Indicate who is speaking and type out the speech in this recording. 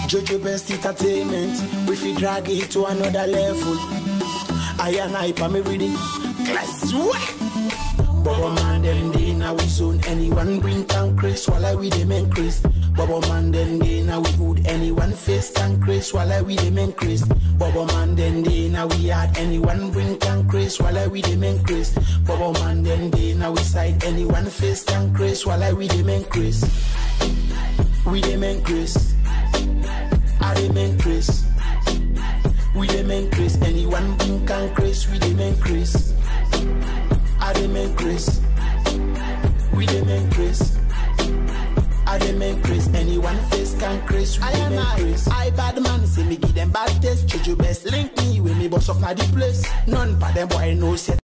Speaker 1: Jojo Best Entertainment, we fi drag it to another level. I and I pa me reading class what? Bubble man them day now we zone. Anyone bring can Chris while I with them increase. Bubble man them day now we good. Anyone face can Chris while I with them increase. Bubble man them day now we hard. Anyone bring can Chris while I with them increase. Bubble man them day now we side. Anyone face can Chris while I with them increase. We them increase. I them increase. We them increase. Anyone bring can Chris we them increase. I them increase. We them increase. I them increase. Anyone face can increase. We them increase. I bad man see me give them bad taste. Jojo Best link me when me boss up na the place. None but them boy no set.